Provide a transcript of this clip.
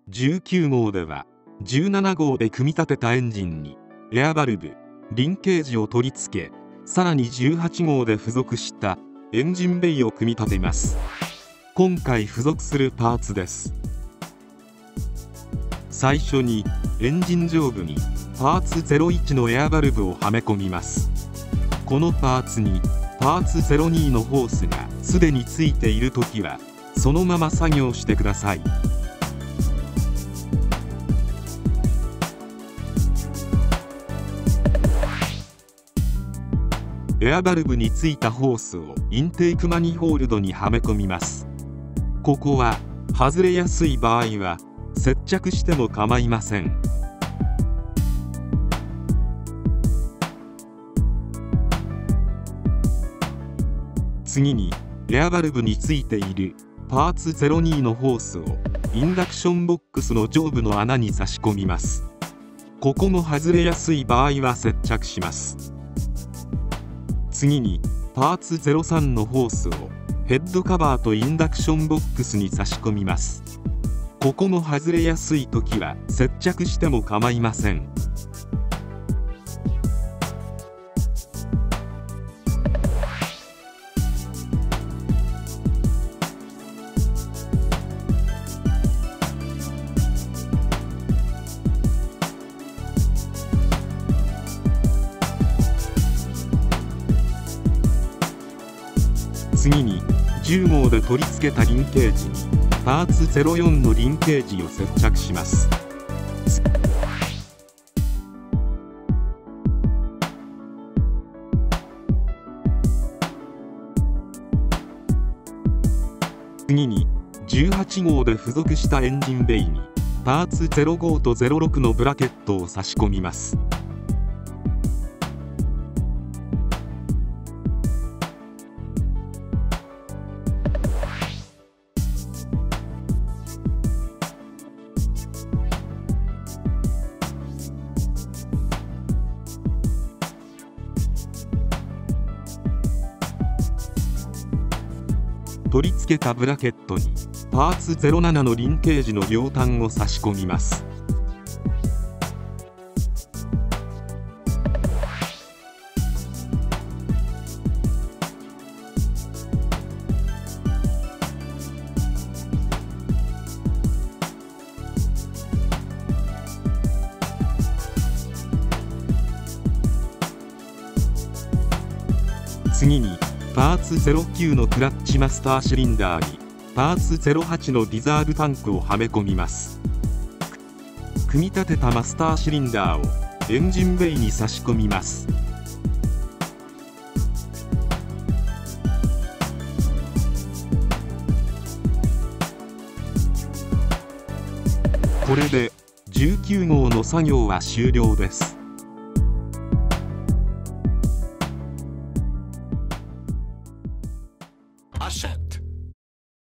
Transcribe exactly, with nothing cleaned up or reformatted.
じゅうきゅうごうではじゅうななごうで組み立てたエンジンにエアバルブ、リンケージを取り付け、さらにじゅうはちごうで付属したエンジンベイを組み立てます。今回付属するパーツです。最初にエンジン上部にパーツゼロいちのエアバルブをはめ込みます。このパーツにパーツゼロにのホースがすでについているときはそのまま作業してください。エアバルブについたホースをインテークマニホールドにはめ込みます。ここは外れやすい場合は接着しても構いません。次にエアバルブについているパーツゼロにのホースをインダクションボックスの上部の穴に差し込みます。ここも外れやすい場合は接着します。次にパーツゼロさんのホースをヘッドカバーとインダクションボックスに差し込みます。ここも外れやすい時は接着しても構いません。次にじゅうごうで取り付けたリンケージにパーツゼロよんのリンケージを接着します。次にじゅうはちごうで付属したエンジンベイにパーツゼロごとゼロろくのブラケットを差し込みます。取り付けたブラケットにパーツゼロななのリンケージの両端を差し込みます。次にパーツゼロきゅうのクラッチマスターシリンダーにパーツゼロはちのディザールタンクをはめ込みます。組み立てたマスターシリンダーをエンジンベイに差し込みます。これでじゅうきゅうごうの作業は終了です。 Ashen.